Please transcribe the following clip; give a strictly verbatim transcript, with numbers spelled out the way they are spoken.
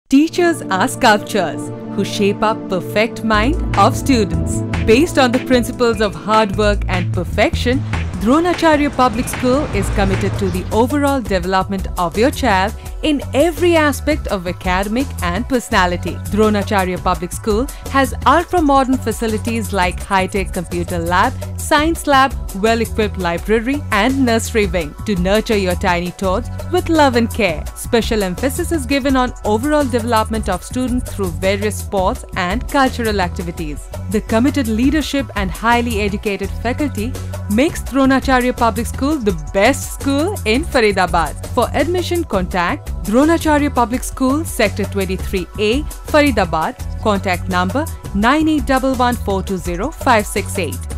Teachers are sculptures who shape up perfect mind of students. Based on the principles of hard work and perfection, Dronacharya Public School is committed to the overall development of your child in every aspect of academic and personality. Dronacharya Public School has ultra-modern facilities like high-tech computer lab, science lab, well-equipped library and nursery wing to nurture your tiny tots with love and care. Special emphasis is given on overall development of students through various sports and cultural activities. The committed leadership and highly educated faculty makes Dronacharya Public School the best school in Faridabad. For admission, contact Dronacharya Public School, Sector twenty-three A, Faridabad. Contact number nine eight one one four two zero five six eight.